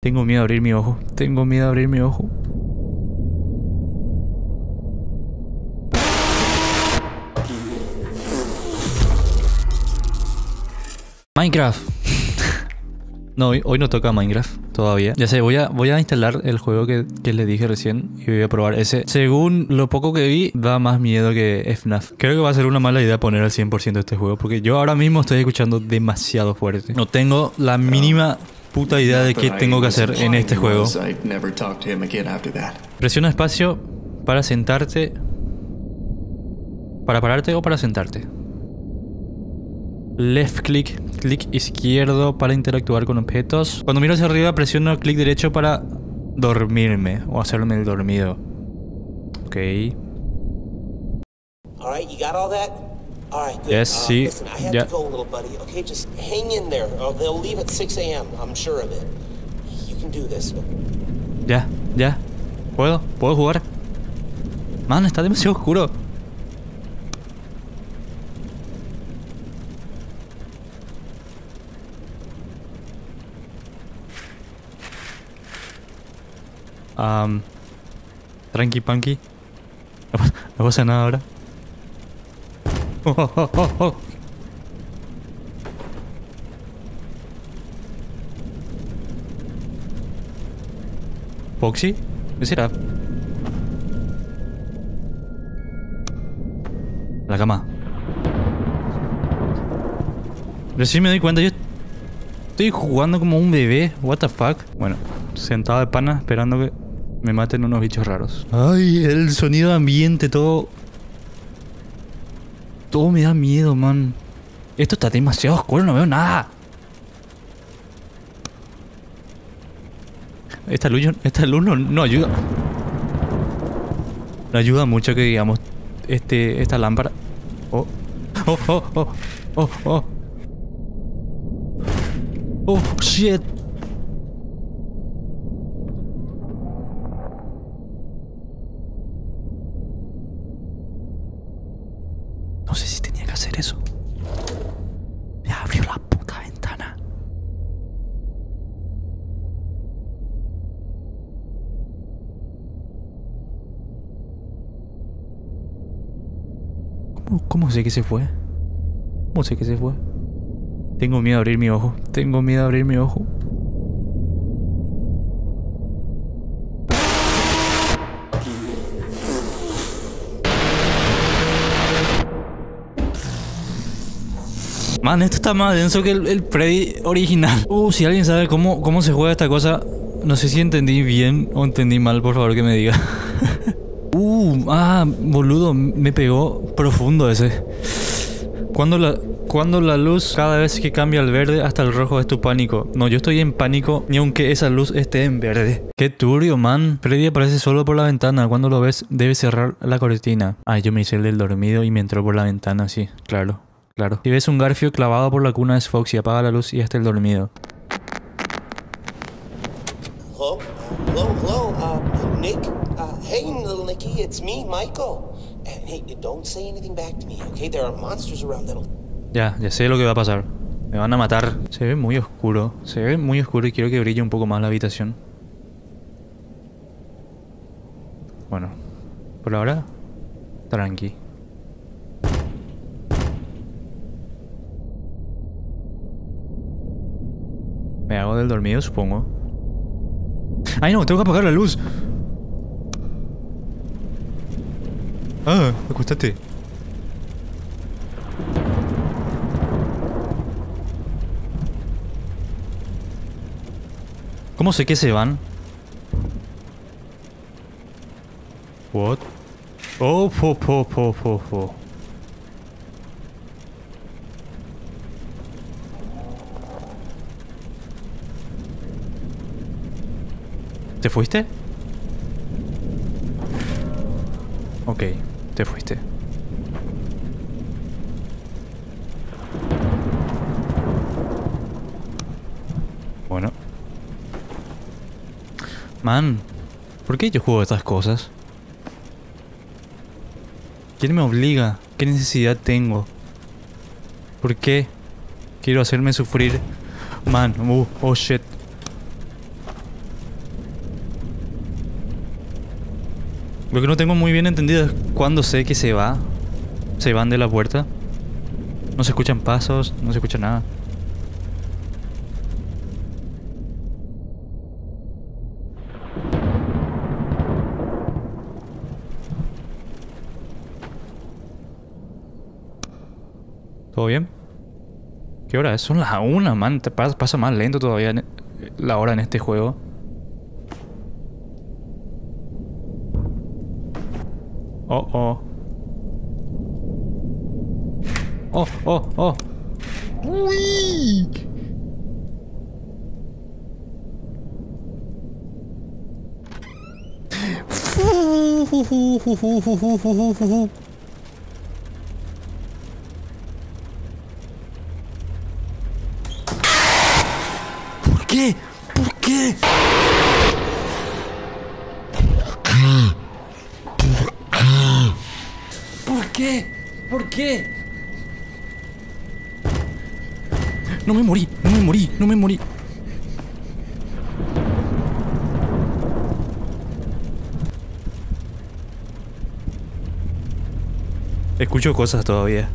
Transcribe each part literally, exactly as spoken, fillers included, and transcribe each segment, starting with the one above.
Tengo miedo de abrir mi ojo. Tengo miedo de abrir mi ojo. Minecraft. No, hoy, hoy no toca Minecraft todavía. Ya sé, voy a, voy a instalar el juego que, que les dije recién y voy a probar ese. Según lo poco que vi, da más miedo que F NAF. Creo que va a ser una mala idea poner al cien por ciento este juego porque yo ahora mismo estoy escuchando demasiado fuerte. No tengo la mínima puta idea de qué tengo que hacer en este juego. Presiona espacio para sentarte. ¿Para pararte o para sentarte? Left click, clic izquierdo para interactuar con objetos. Cuando miro hacia arriba presiono clic derecho para dormirme o hacerme el dormido. Ok. Alright, you got all that? Alright, good. Yes, uh, sí. Listen, I have Ya. to go, little buddy. Okay, just hang in there. Or they'll leave at six A M I'm sure of it. You can do this. Ya, ya. ¿Puedo? ¿Puedo jugar? Man, está demasiado oscuro. Um, tranqui panqui. No pasa nada ahora. Oh, oh, oh, oh, oh. Foxy, ¿qué será? La cama. Recién me doy cuenta, yo estoy jugando como un bebé. What the fuck. Bueno, sentado de pana esperando que me maten unos bichos raros. Ay, el sonido de ambiente, todo. Todo me da miedo, man. Esto está demasiado oscuro, no veo nada. Esta luz, esta luz no, no ayuda. No ayuda mucho que digamos este, esta lámpara. Oh, oh, oh, oh, oh, oh. Oh, shit. No sé si tenía que hacer eso. Me abrió la puta ventana. ¿Cómo, cómo sé que se fue? ¿Cómo sé que se fue? Tengo miedo de abrir mi ojo. Tengo miedo de abrir mi ojo. Man, esto está más denso que el, el Freddy original. Uh, si alguien sabe cómo, cómo se juega esta cosa, no sé si entendí bien o entendí mal, por favor que me diga. uh, ah, boludo, me pegó profundo ese. Cuando la, cuando la luz, cada vez que cambia el verde hasta el rojo es tu pánico. No, yo estoy en pánico ni aunque esa luz esté en verde. Qué turbio, man. Freddy aparece solo por la ventana. Cuando lo ves, debes cerrar la cortina. Ah, yo me hice el del dormido y me entró por la ventana, sí, claro. Claro. Si ves un Garfio clavado por la cuna es Foxy. Apaga la luz y está el dormido. Hello? Hello, hello, uh, Nick? Uh, hey, little Nicky, it's me, Michael. And hey, don't say anything back to me, okay? There are monsters around that'll... Ya, ya sé lo que va a pasar. Me van a matar. Se ve muy oscuro. Se ve muy oscuro y quiero que brille un poco más la habitación. Bueno, por ahora, tranqui. Me hago del dormido, supongo. ¡Ay, no! Tengo que apagar la luz. Ah, acostate. ¿Cómo sé que se van? What? Oh, po, po, po, po, po. ¿Te fuiste? Ok, te fuiste. Bueno. Man, ¿por qué yo juego estas cosas? ¿Quién me obliga? ¿Qué necesidad tengo? ¿Por qué quiero hacerme sufrir? Man, uh, oh shit. Lo que no tengo muy bien entendido es cuándo sé que se va. Se van de la puerta. No se escuchan pasos, no se escucha nada. ¿Todo bien? ¿Qué hora es? Son las una, man. Te pasa, pasa más lento todavía en- la hora en este juego. Oh, oh. Oh, oh, oh. Uy. ¿Por qué? ¿Por qué? ¿Por qué? ¿Por qué? No me morí, no me morí, no me morí. Escucho cosas todavía.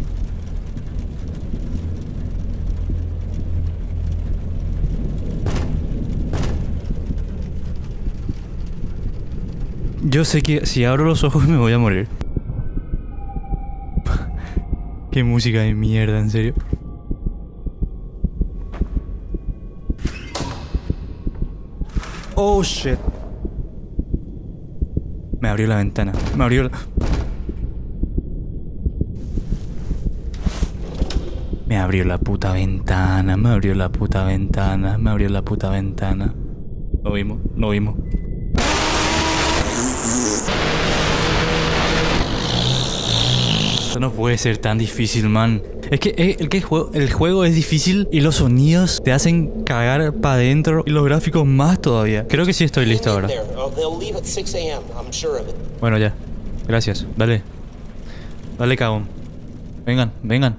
Yo sé que si abro los ojos me voy a morir. Qué música de mierda, en serio. Oh shit. Me abrió la ventana. Me abrió la... Me abrió la puta ventana. Me abrió la puta ventana. Me abrió la puta ventana. Lo vimos, lo vimos. Esto no puede ser tan difícil, man. Es que, eh, el, que el, juego, el juego es difícil y los sonidos te hacen cagar para adentro y los gráficos más todavía. Creo que sí estoy listo ahora. Bueno, ya. Gracias. Dale. Dale, cagón. Vengan, vengan.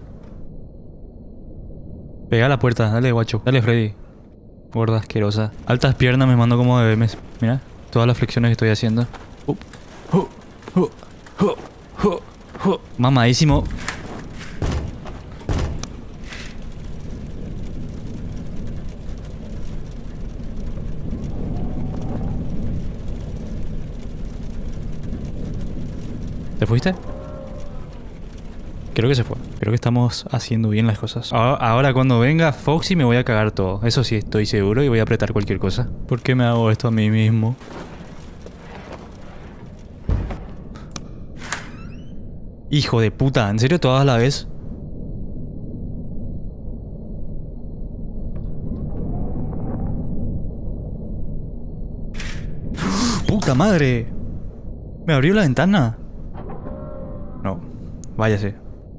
Pega a la puerta. Dale, guacho. Dale, Freddy. Gorda asquerosa. Altas piernas me mando como bebé. Mira, todas las flexiones que estoy haciendo. Uh, uh, uh, uh, uh, uh. Mamadísimo. ¿Te fuiste? Creo que se fue. Creo que estamos haciendo bien las cosas. Ahora, ahora cuando venga Foxy me voy a cagar todo. Eso sí, estoy seguro y voy a apretar cualquier cosa. ¿Por qué me hago esto a mí mismo? Hijo de puta, ¿en serio todas a la vez? ¡Puta madre! ¿Me abrió la ventana? No, váyase.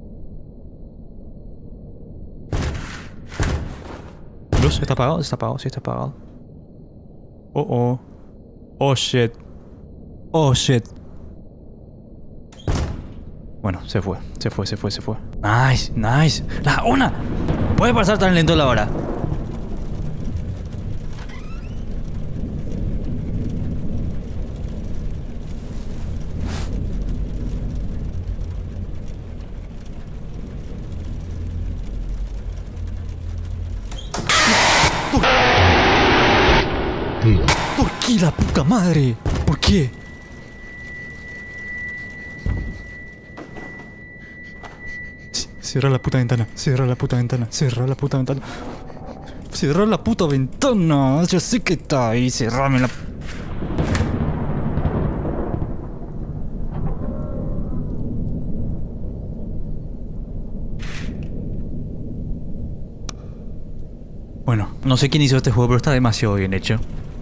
Luz, ¿está apagado? Está apagado, sí está apagado. Oh, oh. Oh, shit. Oh, shit. Bueno, se fue, se fue, se fue, se fue. Nice, nice. ¡La una! ¿Puede pasar tan lento la hora? ¿Por qué la puta madre? ¿Por qué? Cierra la puta ventana, cierra la puta ventana, cierra la puta ventana. Cierra la puta ventana. Yo sé que está ahí, cerrame la... Bueno, no sé quién hizo este juego, pero está demasiado bien hecho.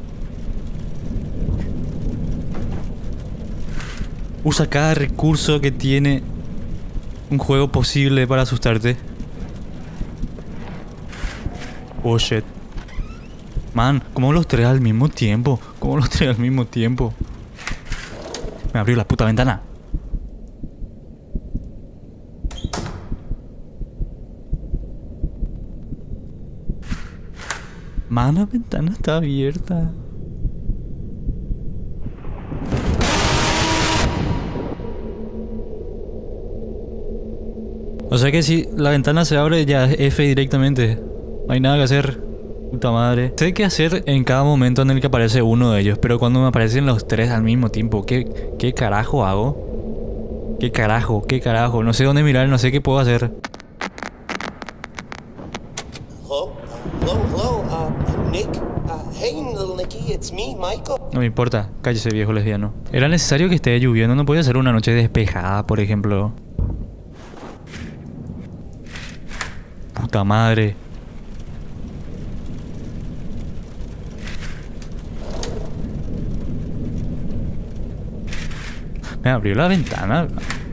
Usa cada recurso que tiene un juego posible para asustarte. Oh shit. Man, ¿cómo los tres al mismo tiempo? ¿Cómo los tres al mismo tiempo? Me abrió la puta ventana. Man, la ventana está abierta. O sea que si la ventana se abre ya es F directamente. No hay nada que hacer. Puta madre. Sé qué hacer en cada momento en el que aparece uno de ellos, pero cuando me aparecen los tres al mismo tiempo, ¿qué, qué carajo hago? ¿Qué carajo? ¿Qué carajo? No sé dónde mirar, no sé qué puedo hacer. Hello? Hello, hello, uh, Nick? Uh, hey, little Nicky, it's me, Michael. No me importa, cállese viejo lesbiano. Era necesario que esté lloviendo, no podía ser una noche despejada, por ejemplo. Puta madre. Me abrió la ventana.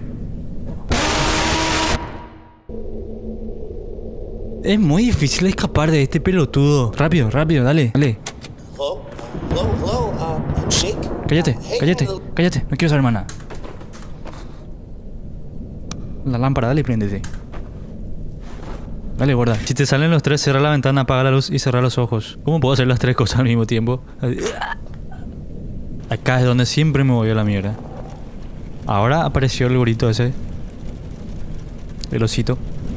Es muy difícil escapar de este pelotudo. Rápido, rápido, dale, dale. Hello? Hello, hello, uh, Nick? Cállate, Uh, hey, cállate, little- cállate. No quiero saber más nada. La lámpara, dale y préndete. Dale, gorda. Si te salen los tres, cerra la ventana, apaga la luz y cerra los ojos. ¿Cómo puedo hacer las tres cosas al mismo tiempo? Acá es donde siempre me voy a la mierda. Ahora apareció el gorito ese. El osito.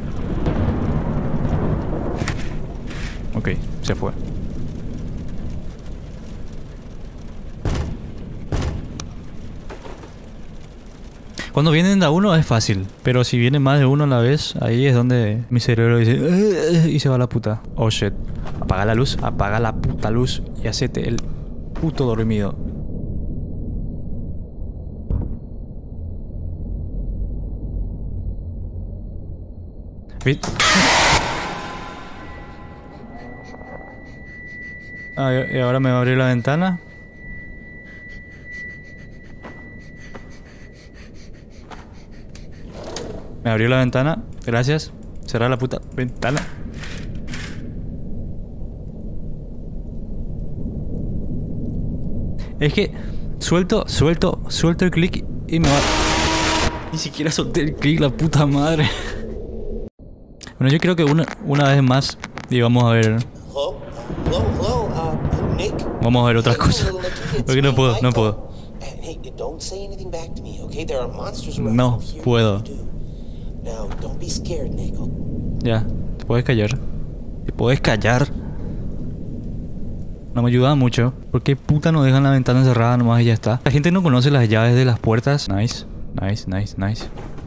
Ok, se fue. Cuando vienen de a uno es fácil, pero si viene más de uno a la vez, ahí es donde mi cerebro dice "Ugh", y se va a la puta. Oh shit. Apaga la luz, apaga la puta luz y hacete el puto dormido. ¿Viste? Ah, y ahora me va a abrir la ventana. Me abrió la ventana. Gracias. Cerrar la puta ventana. Es que suelto, suelto, suelto el clic y me va... Ni siquiera solté el clic, la puta madre. Bueno, yo creo que una, una vez más, y vamos a ver... Hello? Hello, hello, uh, Nick? Vamos a ver otras Hey, cosas. little Nicky, it's Porque no me, puedo, no Michael. puedo. And hey, don't say anything back to me, okay? There are monsters around No here. puedo. You do. Now, don't be scared, Nickel. Ya, te puedes callar. Te puedes callar. No me ayuda mucho. ¿Por qué puta no dejan la ventana cerrada nomás y ya está? La gente no conoce las llaves de las puertas. Nice, nice, nice, nice.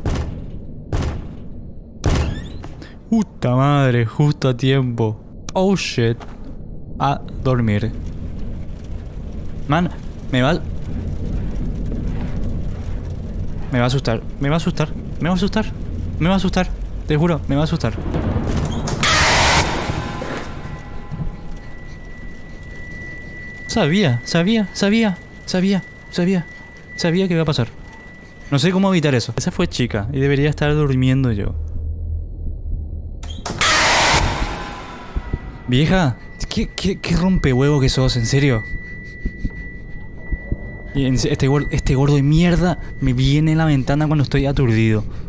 Puta madre, justo a tiempo. Oh shit. A dormir. Man, me va... Me va a asustar, me va a asustar, me va a asustar, me va a asustar. Te juro, me va a asustar. Sabía, sabía, sabía, sabía, sabía, sabía que iba a pasar. No sé cómo evitar eso. Esa fue chica y debería estar durmiendo yo. Vieja, ¿qué, qué, qué rompehuevo que sos? ¿En serio? Y en- este, gordo, este gordo de mierda me viene en la ventana cuando estoy aturdido.